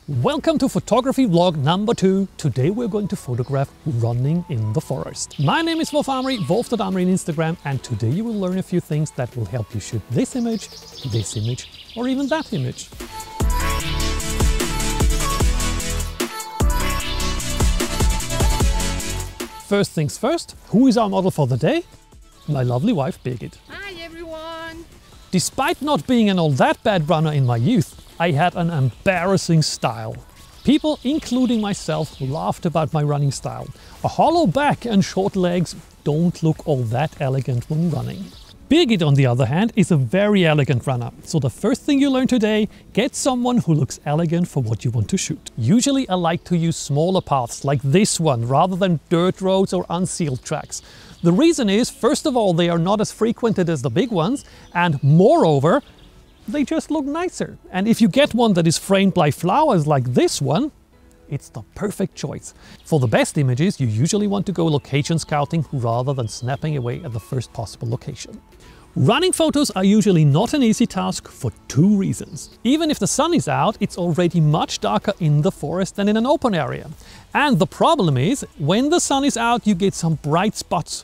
Welcome to photography vlog number 2. Today we're going to photograph running in the forest. My name is Wolf Amri, Wolf.Amri on Instagram, and today you will learn a few things that will help you shoot this image, or even that image. First things first, who is our model for the day? My lovely wife Birgit. Hi everyone! Despite not being an all that bad runner in my youth, I had an embarrassing style. People, including myself, laughed about my running style. A hollow back and short legs don't look all that elegant when running. Birgit, on the other hand, is a very elegant runner. So the first thing you learn today, get someone who looks elegant for what you want to shoot. Usually I like to use smaller paths like this one rather than dirt roads or unsealed tracks. The reason is, first of all, they are not as frequented as the big ones, and moreover, they just look nicer. And if you get one that is framed by flowers like this one, it's the perfect choice. For the best images, you usually want to go location scouting rather than snapping away at the first possible location. Running photos are usually not an easy task for two reasons. Even if the sun is out, it's already much darker in the forest than in an open area. And the problem is, when the sun is out, you get some bright spots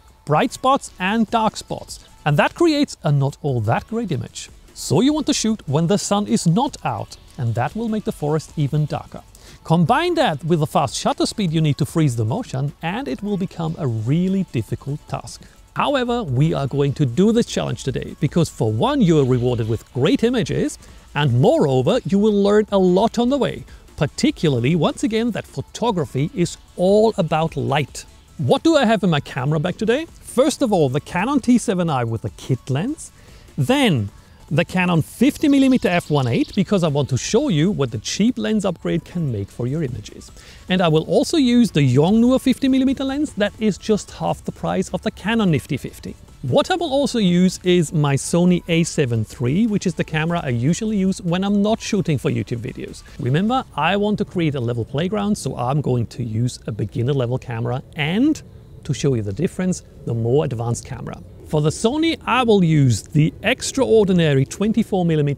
and dark spots. And that creates a not all that great image. So you want to shoot when the sun is not out, and that will make the forest even darker. Combine that with the fast shutter speed you need to freeze the motion, and it will become a really difficult task. However, we are going to do this challenge today, because for one, you are rewarded with great images, and moreover, you will learn a lot on the way. Particularly, once again, that photography is all about light. What do I have in my camera bag today? First of all, the Canon T7i with a kit lens. Then the Canon 50mm f1.8, because I want to show you what the cheap lens upgrade can make for your images. And I will also use the Yongnuo 50mm lens that is just half the price of the Canon Nifty 50. What I will also use is my Sony a7 III, which is the camera I usually use when I'm not shooting for YouTube videos. Remember, I want to create a level playground, so I'm going to use a beginner level camera and, to show you the difference, the more advanced camera. For the Sony, I will use the extraordinary 24mm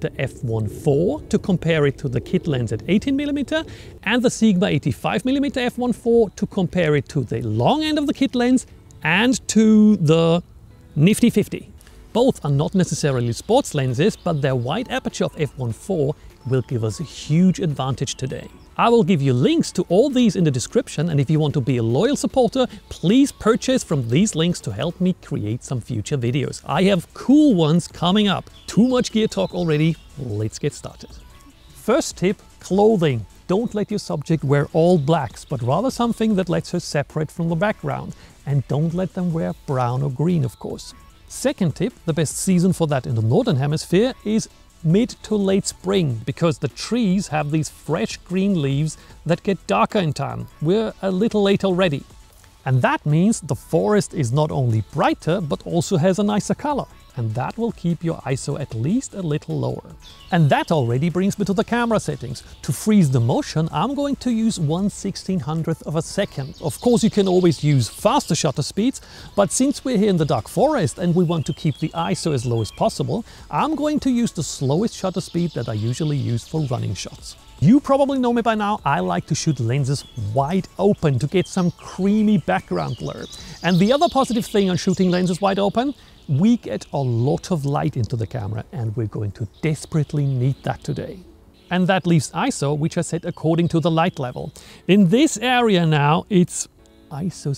f1.4 to compare it to the kit lens at 18mm, and the Sigma 85mm f1.4 to compare it to the long end of the kit lens and to the Nifty 50. Both are not necessarily sports lenses, but their wide aperture of f1.4 will give us a huge advantage today. I will give you links to all these in the description, and if you want to be a loyal supporter, please purchase from these links to help me create some future videos. I have cool ones coming up. Too much gear talk already, let's get started. First tip, clothing. Don't let your subject wear all blacks, but rather something that lets her separate from the background. And don't let them wear brown or green, of course. Second tip, the best season for that in the Northern Hemisphere is mid to late spring, because the trees have these fresh green leaves that get darker in time. We're a little late already. And that means the forest is not only brighter, but also has a nicer color. And that will keep your ISO at least a little lower. And that already brings me to the camera settings. To freeze the motion, I'm going to use 1/1600th of a second. Of course, you can always use faster shutter speeds, but since we're here in the dark forest and we want to keep the ISO as low as possible, I'm going to use the slowest shutter speed that I usually use for running shots. You probably know me by now, I like to shoot lenses wide open to get some creamy background blur. And the other positive thing on shooting lenses wide open, we get a lot of light into the camera, and we're going to desperately need that today. And that leaves ISO, which I set according to the light level. In this area now, it's ISO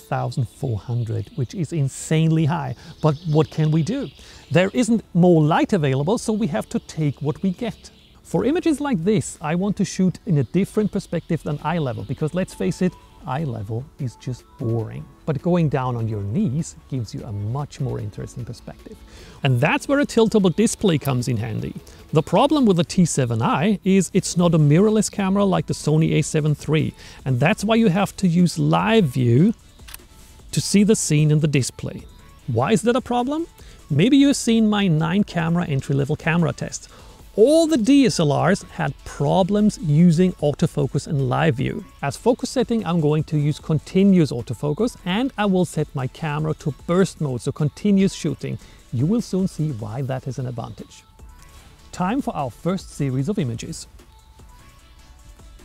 6400, which is insanely high. But what can we do? There isn't more light available, so we have to take what we get. For images like this, I want to shoot in a different perspective than eye level, because let's face it, eye level is just boring. But going down on your knees gives you a much more interesting perspective. And that's where a tiltable display comes in handy. The problem with the T7i is it's not a mirrorless camera like the Sony a7 III, and that's why you have to use live view to see the scene in the display. Why is that a problem? Maybe you've seen my 9-camera entry-level camera test. All the DSLRs had problems using autofocus and live view. As focus setting, I'm going to use continuous autofocus, and I will set my camera to burst mode, so continuous shooting. You will soon see why that is an advantage. Time for our first series of images.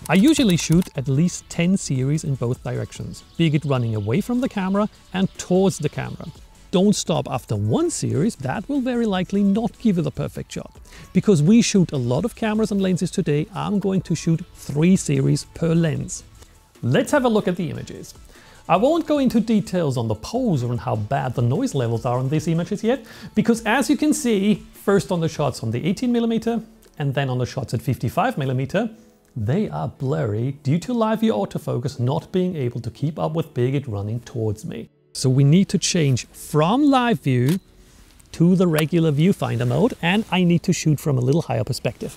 I usually shoot at least 10 series in both directions, be it running away from the camera and towards the camera. Don't stop after one series, that will very likely not give you the perfect shot. Because we shoot a lot of cameras and lenses today, I'm going to shoot 3 series per lens. Let's have a look at the images. I won't go into details on the pose or on how bad the noise levels are on these images yet, because as you can see, first on the shots on the 18mm and then on the shots at 55mm, they are blurry due to live view autofocus not being able to keep up with Birgit running towards me. So we need to change from live view to the regular viewfinder mode, and I need to shoot from a little higher perspective.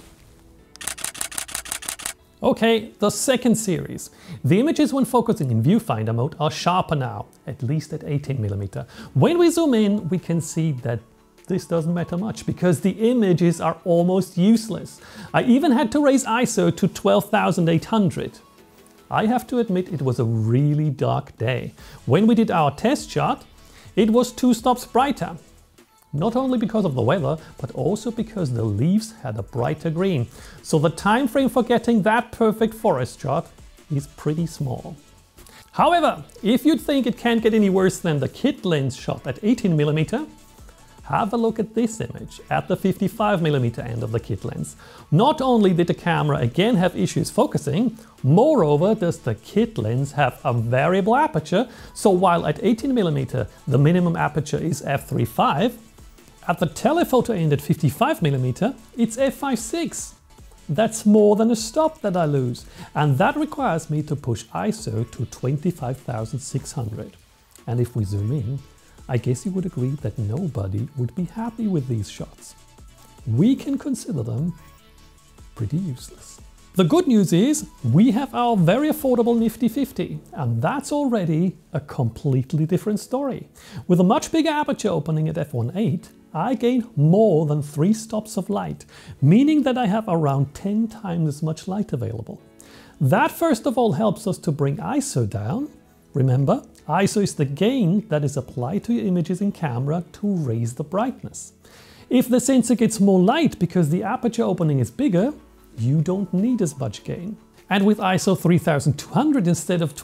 Okay, the second series. The images when focusing in viewfinder mode are sharper now, at least at 18mm. When we zoom in, we can see that this doesn't matter much because the images are almost useless. I even had to raise ISO to 12,800. I have to admit it was a really dark day. When we did our test shot, it was 2 stops brighter. Not only because of the weather, but also because the leaves had a brighter green. So the time frame for getting that perfect forest shot is pretty small. However, if you'd think it can't get any worse than the kit lens shot at 18mm, have a look at this image at the 55mm end of the kit lens. Not only did the camera again have issues focusing, moreover does the kit lens have a variable aperture, so while at 18mm the minimum aperture is f3.5, at the telephoto end at 55mm it's f5.6. That's more than a stop that I lose, and that requires me to push ISO to 25,600. And if we zoom in, I guess you would agree that nobody would be happy with these shots. We can consider them pretty useless. The good news is we have our very affordable Nifty 50, and that's already a completely different story. With a much bigger aperture opening at f1.8, I gain more than 3 stops of light, meaning that I have around 10 times as much light available. That first of all helps us to bring ISO down. Remember, ISO is the gain that is applied to your images in camera to raise the brightness. If the sensor gets more light because the aperture opening is bigger, you don't need as much gain. And with ISO 3200 instead of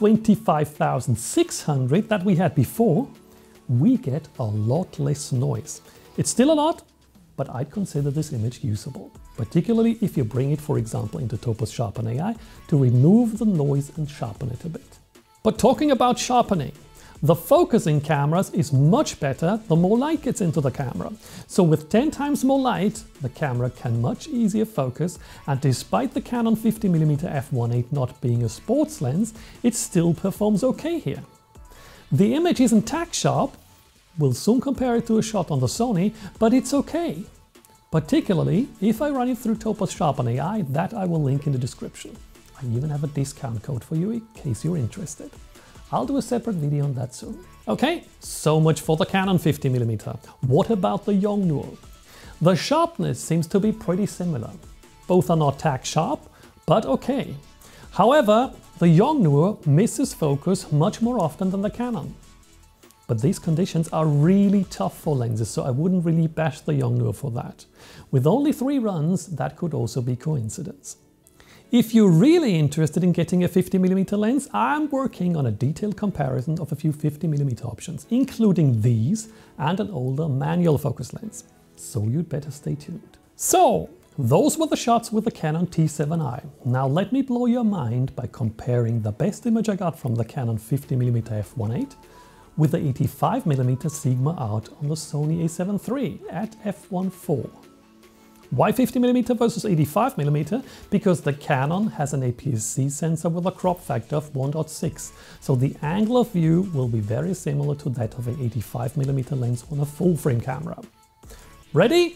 25,600 that we had before, we get a lot less noise. It's still a lot, but I'd consider this image usable, particularly if you bring it, for example, into Topos Sharpen AI to remove the noise and sharpen it a bit. But talking about sharpening, the focus in cameras is much better the more light gets into the camera. So with 10 times more light, the camera can much easier focus, and despite the Canon 50mm f1.8 not being a sports lens, it still performs okay here. The image isn't tack sharp. We'll soon compare it to a shot on the Sony, but it's okay. Particularly if I run it through Topos Sharpen AI, that I will link in the description. I even have a discount code for you in case you're interested. I'll do a separate video on that soon. Okay, so much for the Canon 50mm. What about the Yongnuo? The sharpness seems to be pretty similar. Both are not tack sharp, but okay. However, the Yongnuo misses focus much more often than the Canon. But these conditions are really tough for lenses, so I wouldn't really bash the Yongnuo for that. With only 3 runs, that could also be coincidence. If you're really interested in getting a 50mm lens, I'm working on a detailed comparison of a few 50mm options, including these and an older manual focus lens. So you'd better stay tuned. So, those were the shots with the Canon T7i. Now let me blow your mind by comparing the best image I got from the Canon 50mm f1.8 with the 85mm Sigma out on the Sony a7 III at f1.4. Why 50mm versus 85mm? Because the Canon has an APS-C sensor with a crop factor of 1.6, so the angle of view will be very similar to that of an 85mm lens on a full-frame camera. Ready?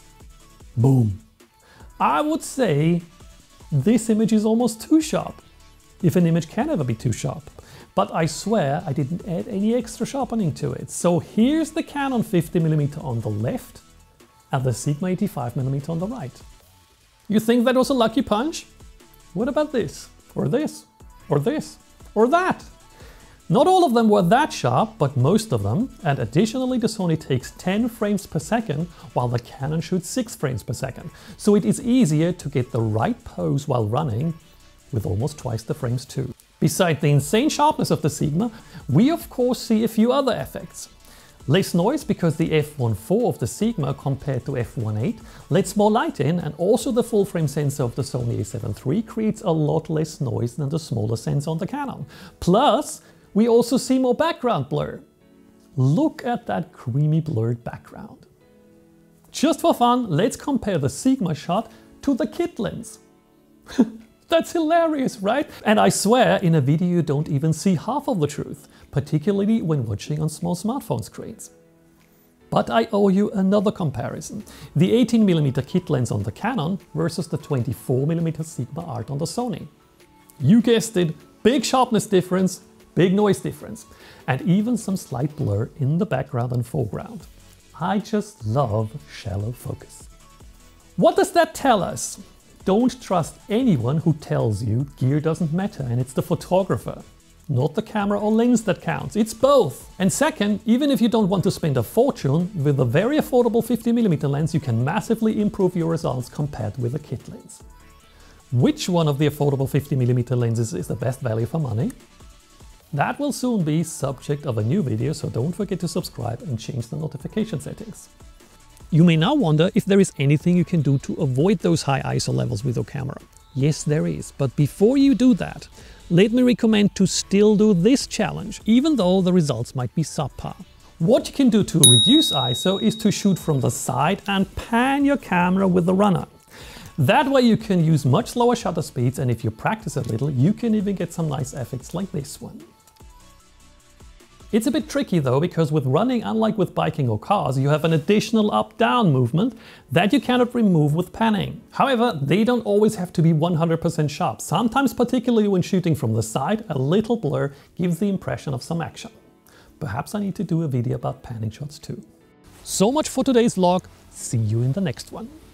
Boom! I would say this image is almost too sharp, if an image can ever be too sharp. But I swear I didn't add any extra sharpening to it. So here's the Canon 50mm on the left and the Sigma 85mm on the right. You think that was a lucky punch? What about this? Or this? Or this? Or that? Not all of them were that sharp, but most of them, and additionally the Sony takes 10 frames per second while the Canon shoots 6 frames per second. So it is easier to get the right pose while running with almost twice the frames too. Besides the insane sharpness of the Sigma, we of course see a few other effects. Less noise because the f1.4 of the Sigma compared to f1.8 lets more light in, and also the full frame sensor of the Sony a7 III creates a lot less noise than the smaller sensor on the Canon. Plus, we also see more background blur. Look at that creamy blurred background. Just for fun, let's compare the Sigma shot to the kit lens. That's hilarious, right? And I swear, in a video you don't even see half of the truth, particularly when watching on small smartphone screens. But I owe you another comparison. The 18mm kit lens on the Canon versus the 24mm Sigma Art on the Sony. You guessed it, big sharpness difference, big noise difference, and even some slight blur in the background and foreground. I just love shallow focus. What does that tell us? Don't trust anyone who tells you gear doesn't matter and it's the photographer, not the camera or lens that counts. It's both. And second, even if you don't want to spend a fortune, with a very affordable 50mm lens you can massively improve your results compared with a kit lens. Which one of the affordable 50mm lenses is the best value for money? That will soon be subject of a new video, so don't forget to subscribe and change the notification settings. You may now wonder if there is anything you can do to avoid those high ISO levels with your camera. Yes, there is, but before you do that, let me recommend to still do this challenge, even though the results might be subpar. What you can do to reduce ISO is to shoot from the side and pan your camera with the runner. That way you can use much slower shutter speeds, and if you practice a little, you can even get some nice effects like this one. It's a bit tricky though, because with running, unlike with biking or cars, you have an additional up-down movement that you cannot remove with panning. However, they don't always have to be 100% sharp. Sometimes, particularly when shooting from the side, a little blur gives the impression of some action. Perhaps I need to do a video about panning shots too. So much for today's vlog. See you in the next one.